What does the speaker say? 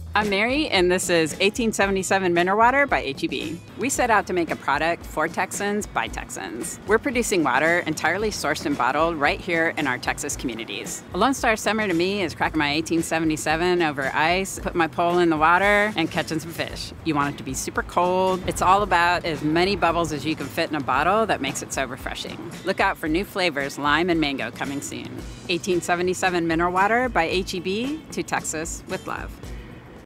I'm Mary, and this is 1877 Mineral Water by H-E-B. We set out to make a product for Texans by Texans. We're producing water entirely sourced and bottled right here in our Texas communities. A Lone Star summer to me is cracking my 1877 over ice, putting my pole in the water, and catching some fish. You want it to be super cold. It's all about as many bubbles as you can fit in a bottle that makes it so refreshing. Look out for new flavors, lime and mango, coming soon. 1877 Mineral Water by H-E-B, to Texas with love.